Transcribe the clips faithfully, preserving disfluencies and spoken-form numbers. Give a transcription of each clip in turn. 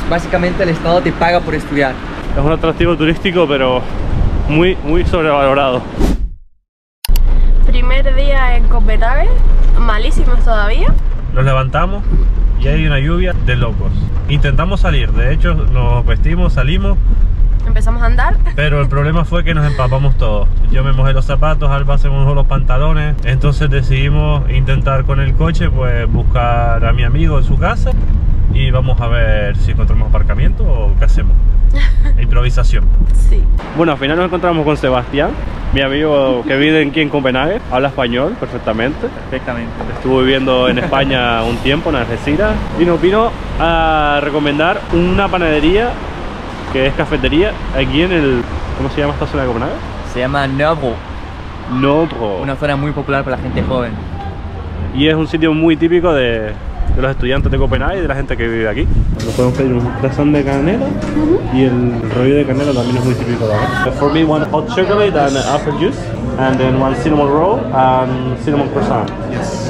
Básicamente el Estado te paga por estudiar. Es un atractivo turístico, pero muy, muy sobrevalorado. Primer día en Copenhague, malísimos todavía. Nos levantamos y hay una lluvia de locos. Intentamos salir, de hecho nos vestimos, salimos. Empezamos a andar. Pero el problema fue que nos empapamos todos. Yo me mojé los zapatos, Alba se mojó los pantalones. Entonces decidimos intentar con el coche pues buscar a mi amigo en su casa. Y vamos a ver si encontramos aparcamiento o qué hacemos. Improvisación. Sí. Bueno, al final nos encontramos con Sebastián, mi amigo que vive aquí en Copenhague. Habla español perfectamente. Perfectamente. Estuvo viviendo en España un tiempo, en Algeciras. Y nos vino a recomendar una panadería que es cafetería aquí en el... ¿Cómo se llama esta zona de Copenhague? Se llama Nørrebro. Nørrebro. Una zona muy popular para la gente joven. Y es un sitio muy típico de, de los estudiantes de Copenhague y de la gente que vive aquí. Nos podemos pedir un croissant de canela. Uh-huh. Y el rollo de canela también es muy típico de acá. For me, one hot chocolate and apple juice. And then one cinnamon roll and cinnamon croissant. Yes.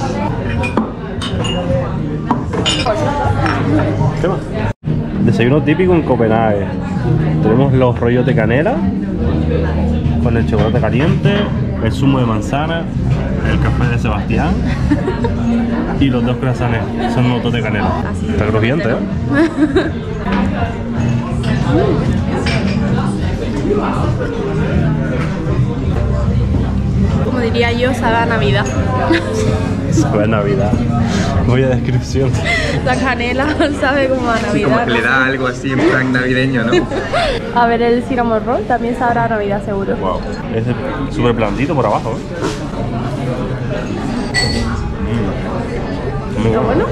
¿Qué más? Desayuno típico en Copenhague. Tenemos los rollos de canela con el chocolate caliente, el zumo de manzana, el café de Sebastián y los dos croissants son notos de canela. Está crujiente, ¿eh? Como diría yo, sabe a Navidad. Sabe a Navidad. Voy a descripción. La canela sabe como a Navidad. Sí, como que le da algo así en plan navideño, ¿no? A ver, el cinnamon roll también sabrá a Navidad seguro. Wow. Es súper blandito por abajo, ¿eh? Mm. ¿Está bueno?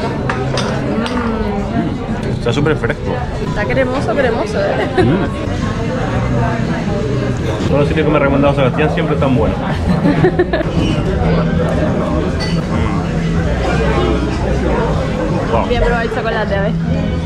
Mm. Está súper fresco. Está cremoso, cremoso, ¿eh? Mm. Todos los sitios que me ha recomendado Sebastián siempre están buenos. Wow. Voy a probar el chocolate, a ver.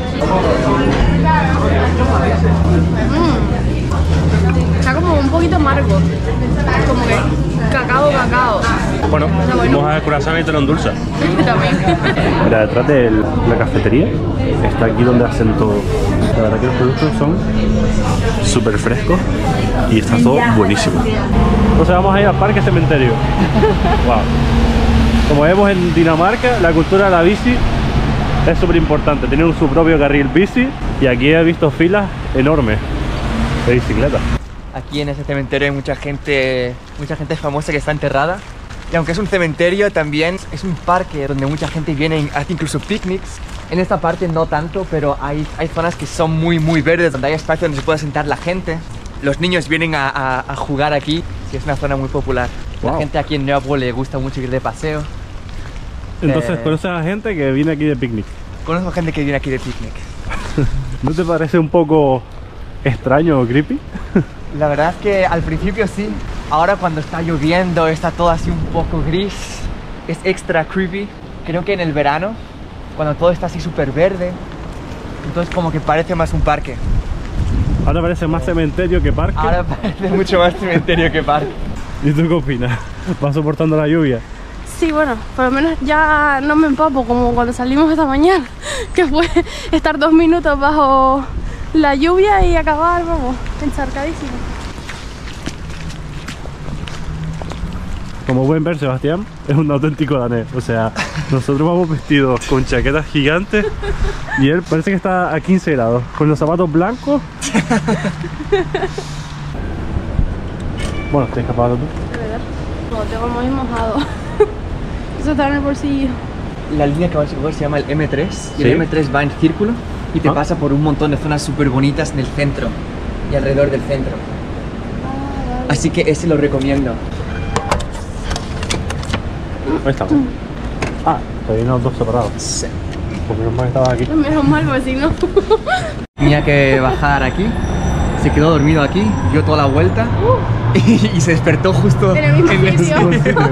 Mm. Está como un poquito amargo. Como que cacao, cacao. Bueno, bueno. vamos a croissant y te lo endulza. También. Mira, detrás de la cafetería está aquí donde hacen todo. La verdad que los productos son súper frescos y está todo buenísimo. Entonces vamos a ir al parque cementerio. Wow. Como vemos en Dinamarca, la cultura de la bici es súper importante. Tienen su propio carril bici y aquí he visto filas enormes de bicicletas. Aquí en este cementerio hay mucha gente, mucha gente famosa que está enterrada. Y aunque es un cementerio, también es un parque donde mucha gente viene y hace incluso picnics. En esta parte no tanto, pero hay, hay zonas que son muy muy verdes, donde hay espacio donde se puede sentar la gente. Los niños vienen a, a, a jugar aquí, y es una zona muy popular. Wow. La gente aquí en Nørrebro le gusta mucho ir de paseo. Entonces, eh, ¿conoces a gente que viene aquí de picnic? Conozco gente que viene aquí de picnic. ¿No te parece un poco extraño o creepy? La verdad es que al principio sí. Ahora cuando está lloviendo, está todo así un poco gris, es extra creepy. Creo que en el verano, cuando todo está así súper verde, entonces como que parece más un parque. Ahora parece más cementerio que parque. Ahora parece mucho más cementerio que parque. ¿Y tú qué opinas? ¿Vas soportando la lluvia? Sí, bueno, por lo menos ya no me empapo como cuando salimos esta mañana, que fue estar dos minutos bajo la lluvia y acabar, vamos, encharcadísimo. Como pueden ver, Sebastián es un auténtico danés. O sea, nosotros vamos vestidos con chaquetas gigantes y él parece que está a quince grados, con los zapatos blancos. Bueno, ¿te escapado tú? De verdad, no, tengo muy mojado. Eso está en el bolsillo. La línea que vamos a coger se llama el eme tres y ¿Sí? el eme tres va en círculo y te ¿Ah? pasa por un montón de zonas súper bonitas en el centro y alrededor del centro. Ah, vale. Así que ese lo recomiendo. Ahí estamos. Ah, todavía no dos separados. Sí. Porque menos mal que estabas aquí. Menos mal, porque si no... Tenía que bajar aquí, se quedó dormido aquí, dio toda la vuelta y, y se despertó justo En el mismo en el sitio. mismo sitio.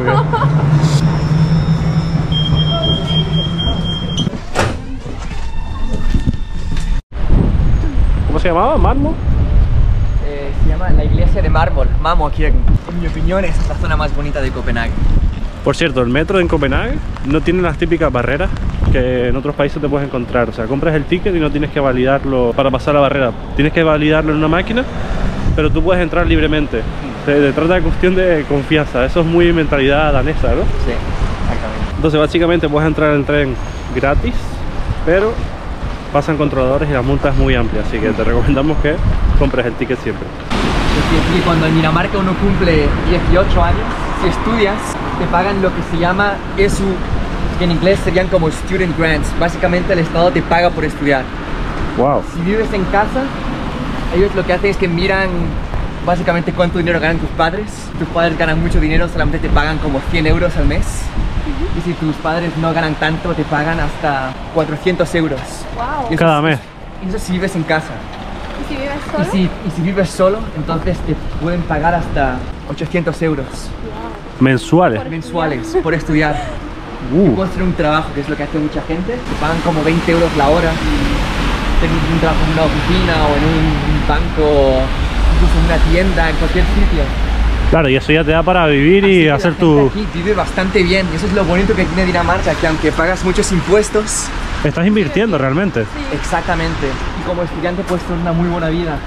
¿Cómo se llamaba? ¿Marmo? Eh, se llama la iglesia de mármol, Marmorkirken. En mi opinión, esa es la zona más bonita de Copenhague. Por cierto, el metro en Copenhague no tiene las típicas barreras que que en otros países te puedes encontrar. O sea, compras el ticket y no tienes que validarlo para pasar la barrera. Tienes que validarlo en una máquina, pero tú puedes entrar libremente. Se trata de cuestión de confianza. Eso es muy mentalidad danesa, ¿no? Sí, exactamente. Entonces básicamente puedes entrar en el tren gratis, pero pasan controladores y la multa es muy amplia, así que te recomendamos que compres el ticket siempre. Y cuando en Dinamarca uno cumple dieciocho años, si estudias, te pagan lo que se llama E S U, que en inglés serían como Student Grants. Básicamente el Estado te paga por estudiar. Wow. Si vives en casa, ellos lo que hacen es que miran básicamente cuánto dinero ganan tus padres. Si tus padres ganan mucho dinero, solamente te pagan como cien euros al mes. Y si tus padres no ganan tanto, te pagan hasta cuatrocientos euros. Wow. Y eso Cada es- mes. y eso si vives en casa. ¿Y si vives Y solo? si, y si vives solo, entonces te pueden pagar hasta ochocientos euros Mensuales. mensuales por estudiar. Uh. Puedes hacer un trabajo, que es lo que hace mucha gente. Te pagan como veinte euros la hora. Tienes un trabajo en una oficina o en un banco, incluso en una tienda, en cualquier sitio. Claro, y eso ya te da para vivir Así y que hacer la tu... gente aquí vive bastante bien. Y eso es lo bonito que tiene Dinamarca, que aunque pagas muchos impuestos, Estás invirtiendo realmente. Sí. exactamente, y como estudiante puedes tener una muy buena vida.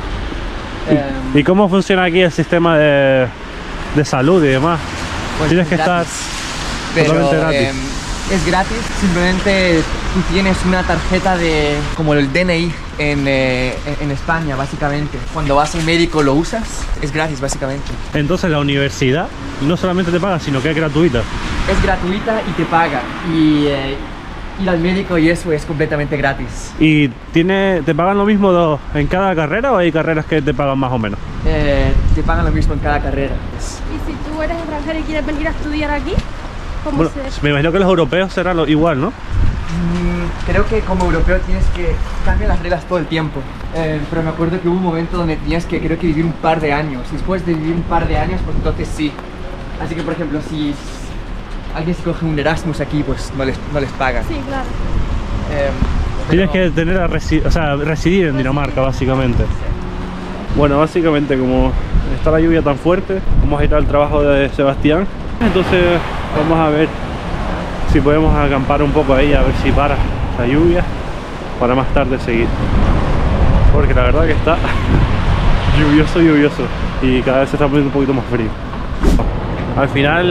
Em, ¿Y cómo funciona aquí el sistema de, de salud y demás? Pues Tienes es que estar gratis. Pero totalmente gratis. em, es gratis, simplemente tú tienes una tarjeta de como el D N I en, eh, en España, básicamente. Cuando vas al médico lo usas, es gratis básicamente. Entonces la universidad no solamente te paga, sino que es gratuita. Es gratuita y te paga. Y eh, ir al médico y eso es completamente gratis. ¿Y tiene, te pagan lo mismo do- en cada carrera o hay carreras que te pagan más o menos? Eh, te pagan lo mismo en cada carrera. Es- ¿Y si tú eres extranjero y quieres venir a estudiar aquí? ¿Cómo Bueno, se...? me imagino que los europeos será lo, igual, ¿no? Mm, creo que como europeo tienes que cambiar las reglas todo el tiempo. Eh, pero me acuerdo que hubo un momento donde tenías que creo que vivir un par de años. Después de vivir un par de años, pues entonces sí. Así que por ejemplo, si alguien se coge un Erasmus aquí, pues no les, no les pagan. Sí, claro. Eh, Tienes pero- que tener a resi- o sea, residir en Dinamarca, básicamente. Bueno, básicamente como está la lluvia tan fuerte, vamos a ir al trabajo de Sebastián. Entonces vamos a ver si podemos acampar un poco ahí, a ver si para la lluvia, para más tarde seguir. Porque la verdad que está lluvioso, lluvioso, y cada vez se está poniendo un poquito más frío. Al final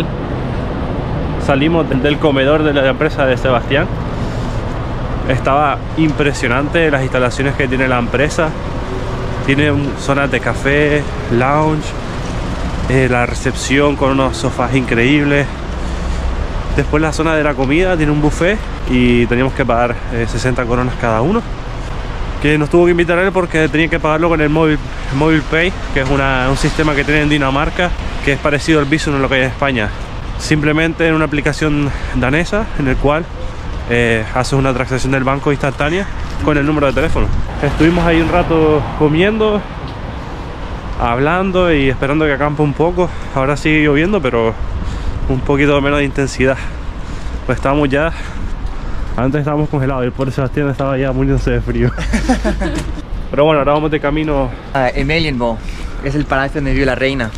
salimos del comedor de la empresa de Sebastián. Estaba impresionante las instalaciones que tiene la empresa. Tiene zonas de café, lounge, eh, la recepción con unos sofás increíbles. Después la zona de la comida tiene un buffet y teníamos que pagar eh, sesenta coronas cada uno. Que nos tuvo que invitar él porque tenía que pagarlo con el Mobile, Mobile Pay, que es una, un sistema que tiene en Dinamarca, que es parecido al Bizum en lo que hay en España. Simplemente en una aplicación danesa en el cual eh, haces una transacción del banco instantánea con el número de teléfono. Estuvimos ahí un rato comiendo, hablando y esperando que acampe un poco. Ahora sigue lloviendo, pero un poquito menos de intensidad. Pues estábamos ya, antes estábamos congelados y el pobre Sebastián estaba ya muriéndose de frío. Pero bueno, ahora vamos de camino. Ah, Amalienborg es el palacio donde vive la reina.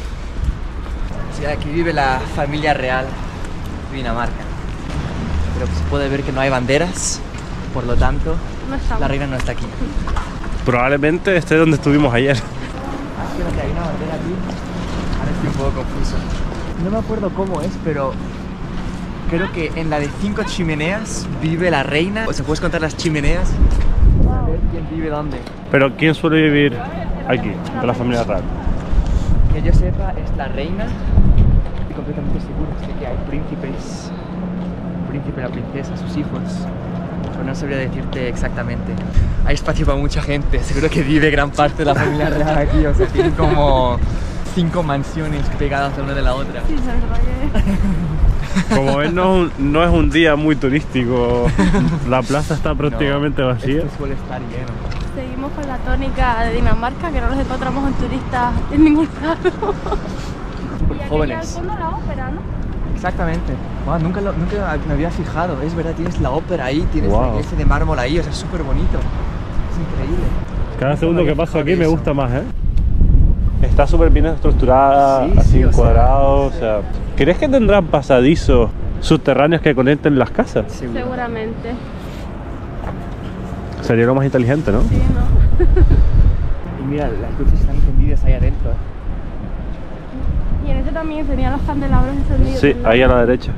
O sea, aquí vive la familia real de Dinamarca. Pero se puede ver que no hay banderas, por lo tanto, No estamos. la reina no está aquí. Probablemente esté donde estuvimos ayer. Creo que hay una bandera aquí. Ahora estoy un poco confuso. No me acuerdo cómo es, pero creo que en la de cinco chimeneas vive la reina. O sea, puedes contar las chimeneas a ver quién vive dónde. Pero ¿quién suele vivir aquí, de la familia real? Que yo sepa, es la reina. Estoy completamente seguro de que hay príncipes, un príncipe y una princesa, sus hijos. Pero no sabría decirte exactamente. Hay espacio para mucha gente. Seguro que vive gran parte de la familia real aquí. O sea, tienen como cinco mansiones pegadas la una de la otra. Sí, la verdad que... Como ven, no, es un- no es un día muy turístico. La plaza está prácticamente No, vacía. esto suele estar lleno. Seguimos con la tónica de Dinamarca, que no los encontramos en turistas en ningún lado. Súper Y aquí jóvenes. al fondo la ópera, ¿no? Exactamente. Wow, nunca, lo- nunca me había fijado. Es verdad, tienes la ópera ahí, tienes Wow. la iglesia de mármol ahí. O sea, es súper bonito. Es increíble. Cada Nunca segundo me que había paso fijado aquí de me eso. gusta más, ¿eh? Está súper bien estructurada, Sí, así sí, en o sea, cuadrado, o sea... ¿Crees que tendrán pasadizos subterráneos que conecten las casas. Seguro. Seguramente. Sería lo más inteligente, ¿no? Sí, ¿no? Y mira, las luces están encendidas ahí adentro. Y en ese también tenían los candelabros encendidos. Sí, ¿no? ahí a la derecha.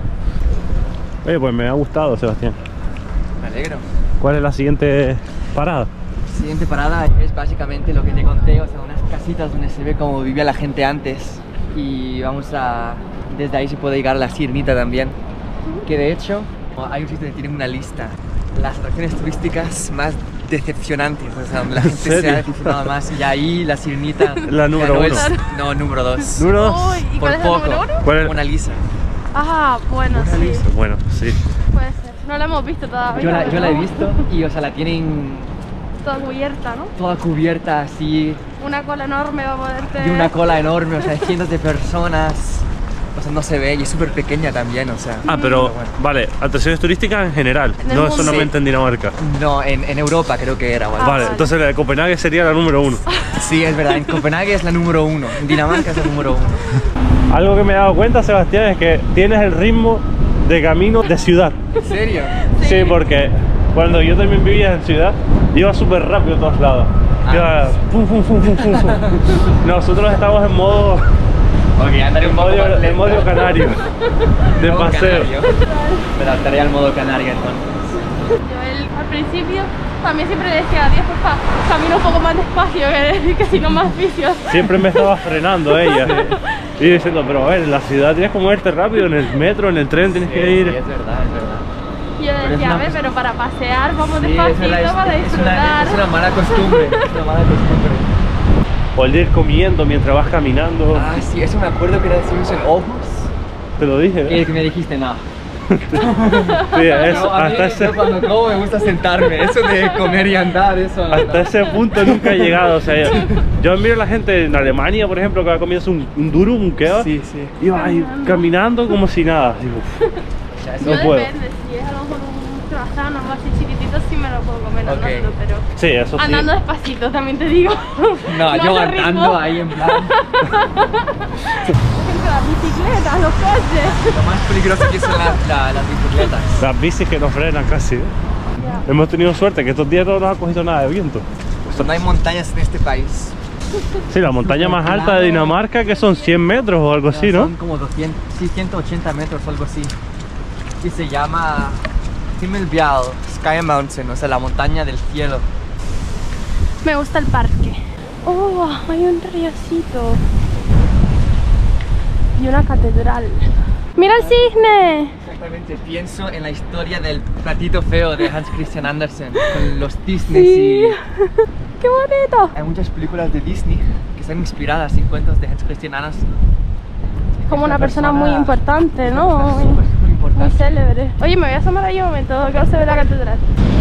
Oye, pues me ha gustado, Sebastián. Me alegro. ¿Cuál es la siguiente parada? Siguiente parada es básicamente lo que te conté, o sea, unas casitas donde se ve cómo vivía la gente antes. Y vamos a... desde ahí se puede llegar a la Sirenita también. Que de hecho, hay un sitio que tiene una lista. Las atracciones turísticas más decepcionantes, o sea, donde la gente se serio? ha decepcionado más. Y ahí la Sirenita... La número ganó el- uno. No, número dos. ¿Número dos? Uy, ¿y Por cuál es el poco. número uno? ¿Cuál es? Mona Lisa. Ah, bueno, Mona sí. Lisa. Bueno, sí. Puede ser. No la hemos visto todavía. Yo la, yo la he pero visto y, o sea, la tienen Toda cubierta, ¿no? toda cubierta así, Una cola enorme va a poderte... de una cola enorme, o sea, cientos de personas. O sea, no se ve y es súper pequeña también, o sea. Ah, pero bueno. vale, atracciones turísticas en general, En el no mundo. solamente en Dinamarca. No, en, en Europa creo que era. o algo Ah, Vale, vale. entonces la de Copenhague sería la número uno. Sí, es verdad, en Copenhague es la número uno, en Dinamarca es la número uno. Algo que me he dado cuenta, Sebastián, es que tienes el ritmo de camino de ciudad. ¿En serio? Sí, porque cuando yo también vivía en ciudad, iba súper rápido a todos lados. Ah. Iba pum, pum, pum, pum, pum, pum. Nosotros estamos en modo, Ok, andaré un en poco modo, más en lento. modo canario, de Modo paseo. canario. Me adaptaré al modo canario entonces. Yo él, al principio también siempre le decía, Dios, porfa, camina un poco más despacio, que, que si no más vicios. Siempre me estaba frenando ella. Y diciendo, pero a ver, en la ciudad tienes que moverte rápido, en el metro, en el tren tienes que Sí, ir. sí, es verdad, es verdad. Y yo le Pero es decía, una- a ver, pero para pasear vamos Sí, es despacito, verdad, es- para es disfrutar. una, es una mala costumbre, es una mala costumbre. O el de ir comiendo mientras vas caminando. Ah, sí, eso me acuerdo que era decimos en Ojos. Te lo dije, Y ¿eh? que me dijiste, no. Sí, eso, No, a mí, hasta, ese, yo cuando como me gusta sentarme, eso de comer y andar, eso no. hasta ese punto nunca he llegado. O sea, yo miro a la gente en Alemania, por ejemplo, que va comiendo un, un durum, un kebab. Sí, sí. Y va ahí caminando como si nada. Digo, O sea, eso- Yo no puedo. depende, si es a lo mejor un croissant o algo así chiquitito, sí me lo puedo comer Ok. andando, pero sí, eso sí. andando despacito, también te digo. No, yo al ritmo. andando ahí en plan. Las bicicletas, los coches. Lo más peligroso que son las, la- las bicicletas. Las bicis que nos frenan casi. ¿eh? Ya. Hemos tenido suerte que estos días no nos ha cogido nada de viento. No hay montañas en este país. Sí, la montaña más alta de Dinamarca, que son cien metros o algo así, ¿no? Son como doscientos, sí, ciento ochenta metros o algo así. Y se llama Himmelbjerg, Sky Mountain, o sea, la montaña del cielo. Me gusta el parque. Oh, hay un ríocito. Y una catedral. ¡Mira el cisne! Exactamente, pienso en la historia del platito feo de Hans Christian Andersen, con los cisnes Sí. y... ¡Qué bonito! Hay muchas películas de Disney que están inspiradas en cuentos de Hans Christian Andersen. Como una persona muy importante, ¿no? Una persona súper, súper Muy importante. célebre. Oye, me voy a asomar ahí un momento, que no se ve la catedral.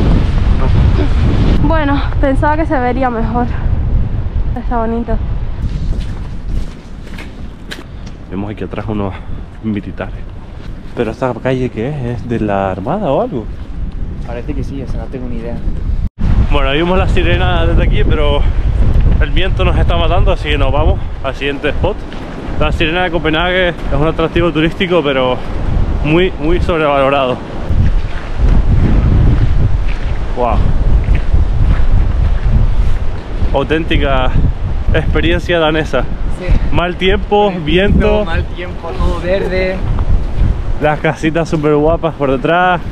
Bueno, pensaba que se vería mejor. Está bonito. Vemos aquí atrás unos militares. Pero esta calle, ¿qué es? ¿Es de la armada o algo? Parece que sí, o sea, no tengo ni idea. Bueno, vimos la sirena desde aquí, pero el viento nos está matando, así que nos vamos al siguiente spot. La sirena de Copenhague es un atractivo turístico, pero muy, muy sobrevalorado. Wow. Auténtica experiencia danesa. Sí. Mal tiempo, viento, Mal tiempo, todo verde. las casitas súper guapas por detrás.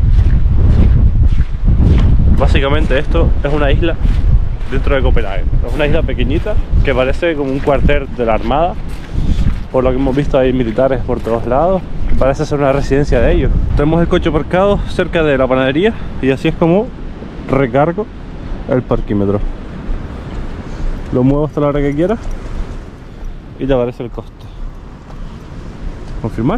Básicamente esto es una isla dentro de Copenhague. Es una isla pequeñita que parece como un cuartel de la armada. Por lo que hemos visto hay militares por todos lados. Parece ser una residencia de ellos. Tenemos el coche aparcado cerca de la panadería y así es como recargo el parquímetro. Lo muevo hasta la hora que quiera y te aparece el coste. Confirmar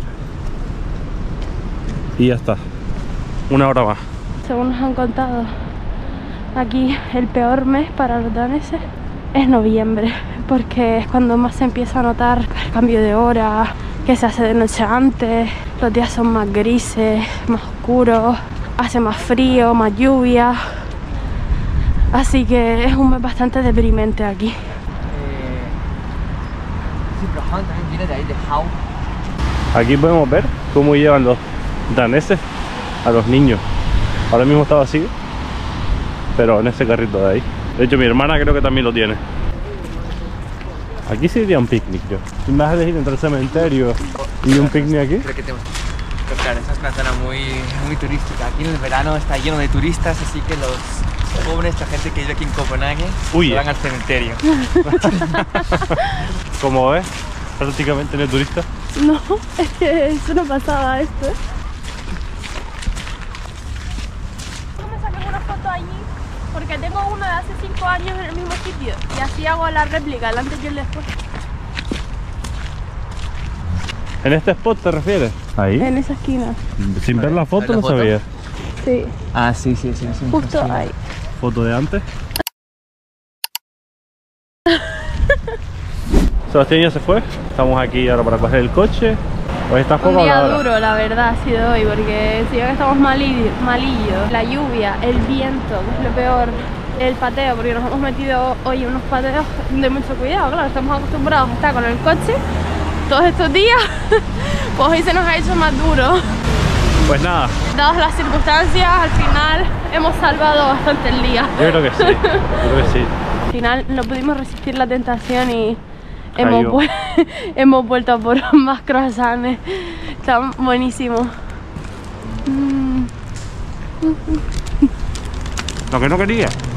y ya está. Una hora más. Según nos han contado, aquí el peor mes para los daneses es noviembre, porque es cuando más se empieza a notar el cambio de hora, que se hace de noche antes, los días son más grises, más oscuros, hace más frío, más lluvia, así que es un mes bastante deprimente aquí. Eh, sí, pero Han también viene de ahí, de Hau. Aquí podemos ver cómo llevan los daneses a los niños. Ahora mismo está vacío, pero en ese carrito de ahí. De hecho mi hermana creo que también lo tiene. Aquí sí iría un picnic yo. Si me vas a elegir entre el cementerio y un picnic aquí. Creo que tenemos... Pero claro, esta es una zona muy, muy turística. Aquí en el verano está lleno de turistas, así que los jóvenes, esta gente que vive aquí en Copenhague, Uy. se van al cementerio. Como ves, prácticamente no hay turistas. No, es que eso no pasaba esto, ¿eh? Me saqué una foto allí porque tengo uno de hace cinco años en el mismo sitio y así hago la réplica, el antes y el después. ¿En este spot te refieres? Ahí. En esa esquina. Sin ver la foto ¿La no foto? sabía. Sí, Ah, sí, sí, sí. sí justo sí. ahí. Foto de antes. Sebastián ya se fue. Estamos aquí ahora para coger el coche. Hoy está poco Un día ahora. duro, la verdad, ha sido hoy, porque si yo que estamos malillos, malillos, la lluvia, el viento, que es lo peor, el pateo, porque nos hemos metido hoy unos pateos de mucho cuidado, claro, estamos acostumbrados a estar con el coche todos estos días, pues hoy se nos ha hecho más duro. Pues nada, Dadas las circunstancias, al final hemos salvado bastante el día. yo creo que sí. Yo creo que sí. Al final no pudimos resistir la tentación y Cayó. hemos, vu hemos vuelto a por más croissants. Están buenísimos. Mm. Lo que no quería.